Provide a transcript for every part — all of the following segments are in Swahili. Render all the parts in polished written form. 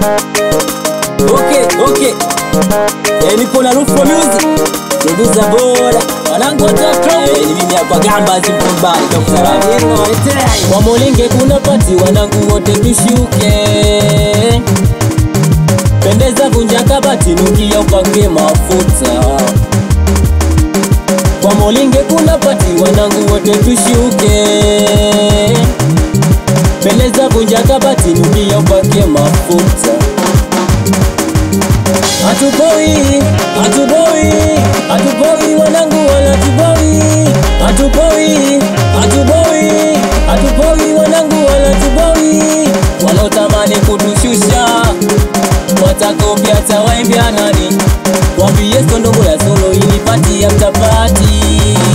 Okay. Nipo na Rufo Music. Nduza bora. Wanangu wataka. Ni mimi hapa Gamba Zimbabwe. Dr. Ravino waletea. Kwa Molinge kuna party wanangu wote tushuke. Pendeza vunja kabati nukia upake mafuta. Kwa Molinge kuna party wanangu wote tushuke. Pendeza vunja kabati nukia upake mafuta. Hatupoi wanangu wala tupoi. Hatupoi wanangu wala tupoi. Walotamani kutushusha watakopia tawaimbia nani. Wambie sondongo ya solo ili pati ya mtapati.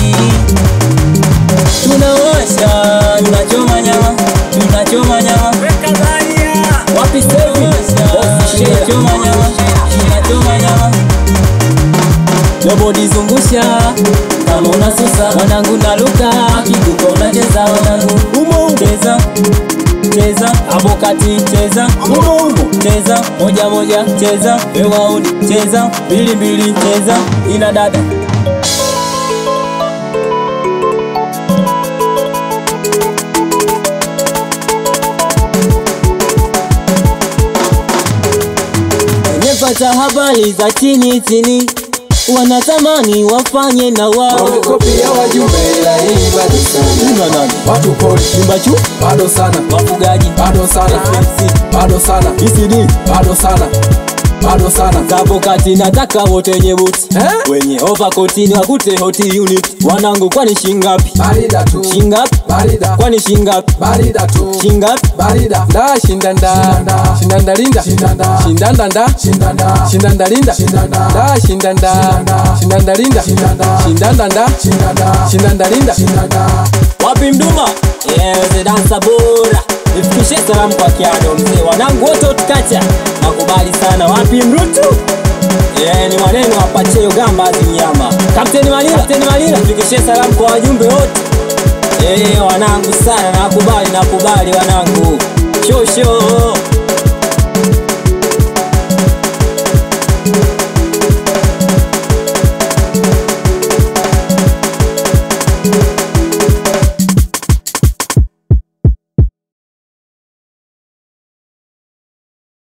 Tunawasha, tunachoma nyama weka dhania. Wapi sevi? Tunachoma nyama Nobody zungusha kama unasusa. Wanangu naluka kikuko unacheza. Wanangu umo cheza hapo kati cheza umo cheza moja cheza wewauni cheza mbili cheza ina dada. Nimepata habari za chini wanatamani wafanye na wao. Wamekopia wajumbe ila hii bado sana. Nani? Watu poli Simbachu bado sana. Wafugaji bado sana. Bado sana. ECD bado sana. Bado sana. Tapo kati nataka wote wenye boots wenye overcoat ni wakute hoti unit. Wanangu kwani shingapi? Barida tu. Shingapi? Barida. Kwani shingapi? Barida tu. Shingapi? Barida. Da shindanda linda shindanda linda da shindanda linda shindanda linda. Wapi Mduma? Yes, dansa bora. Nifikishe salamu kwa Kiado mzee. Wanangu wote utakacha nakubali sana. Wapi Mrutu? Ni maneno hapa Cheyo Gamba Zinyama. Kapteni Malila nifikishe salamu kwa wajumbe wote. Wanangu sana nakubali wanangu. Show